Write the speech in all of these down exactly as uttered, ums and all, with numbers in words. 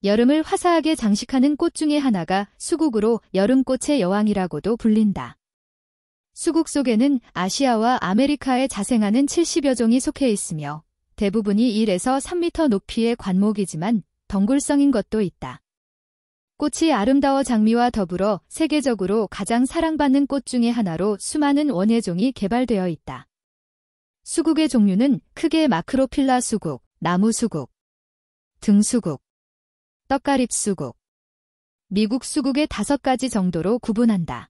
여름을 화사하게 장식하는 꽃 중에 하나가 수국으로 여름꽃의 여왕이라고도 불린다. 수국 속에는 아시아와 아메리카에 자생하는 칠십여 종이 속해 있으며 대부분이 일에서 삼 미터 높이의 관목이지만 덩굴성인 것도 있다. 꽃이 아름다워 장미와 더불어 세계적으로 가장 사랑받는 꽃 중에 하나로 수많은 원예종이 개발되어 있다. 수국의 종류는 크게 마크로필라 수국, 나무 수국, 등 수국, 떡가립 수국, 미국 수국의 다섯 가지 정도로 구분한다.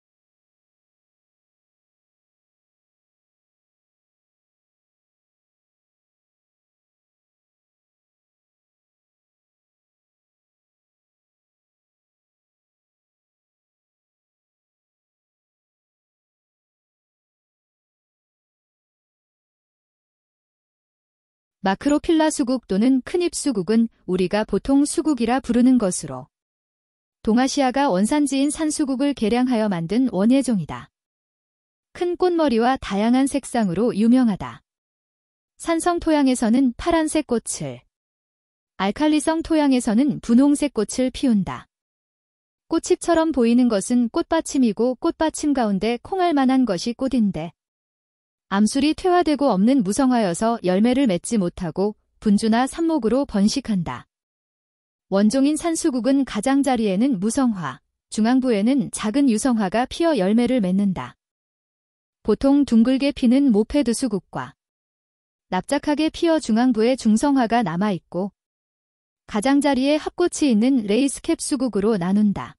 마크로필라 수국 또는 큰잎 수국은 우리가 보통 수국이라 부르는 것으로 동아시아가 원산지인 산수국을 개량하여 만든 원예종이다. 큰 꽃머리와 다양한 색상으로 유명하다. 산성 토양에서는 파란색 꽃을, 알칼리성 토양에서는 분홍색 꽃을 피운다. 꽃잎처럼 보이는 것은 꽃받침이고 꽃받침 가운데 콩알만한 것이 꽃인데 암술이 퇴화되고 없는 무성화여서 열매를 맺지 못하고 분주나 삽목으로 번식한다. 원종인 산수국은 가장자리에는 무성화, 중앙부에는 작은 유성화가 피어 열매를 맺는다. 보통 둥글게 피는 모페드 수국과 납작하게 피어 중앙부에 중성화가 남아있고 가장자리에 합꽃이 있는 레이스캡 수국으로 나눈다.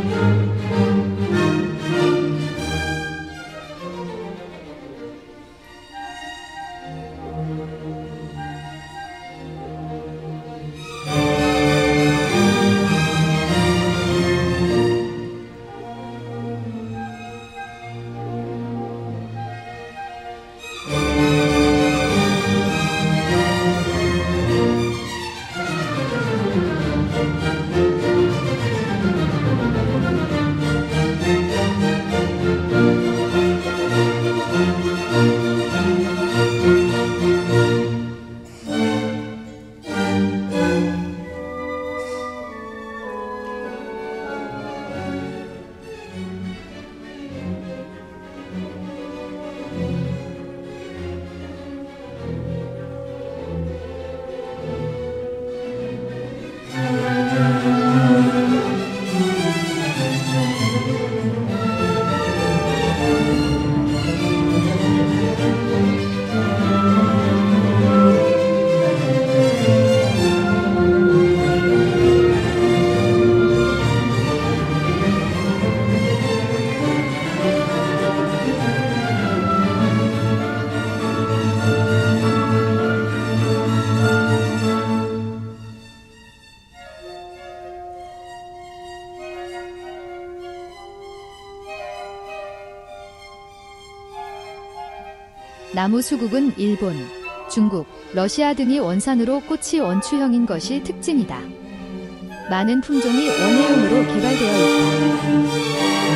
나무 수국은 일본, 중국, 러시아 등이 원산으로 꽃이 원추형인 것이 특징이다. 많은 품종이 원예용으로 개발되어 있다.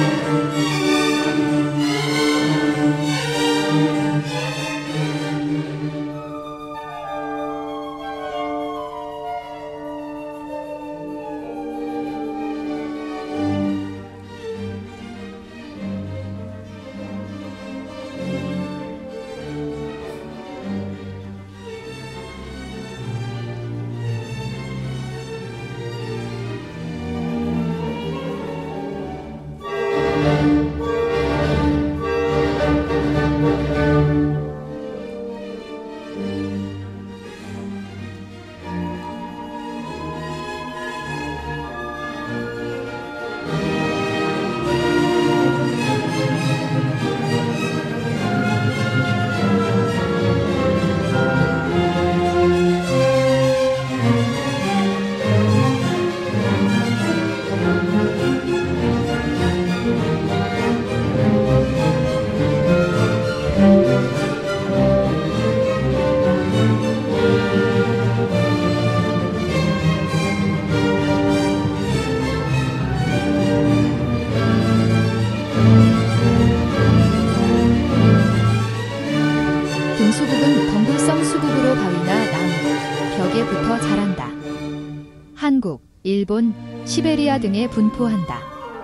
등수국은 덩굴성 수국으로 바위나 나무, 벽에 붙어 자란다. 한국, 일본, 시베리아 등에 분포한다.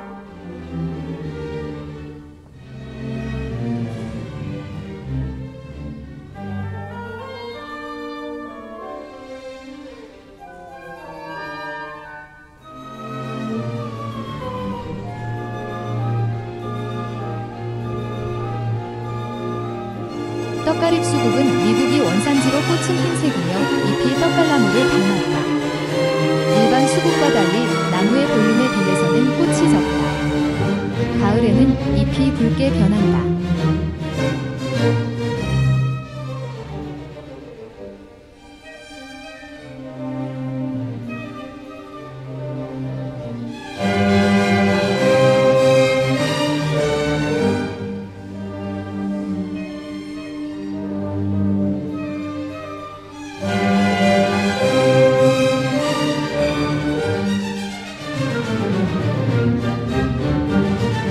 떡가립 수국은 미국이 원산지로 꽃은 흰색이며 잎이 떡갈나무를 닮았다. 일반 수국과 달리 나무의 볼륨에 비해서는 꽃이 적다. 가을에는 잎이 붉게 변한다.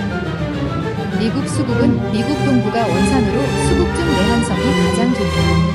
미국 수국은 미국 동부가 원산으로 수국 중 내한성이 가장 좋다.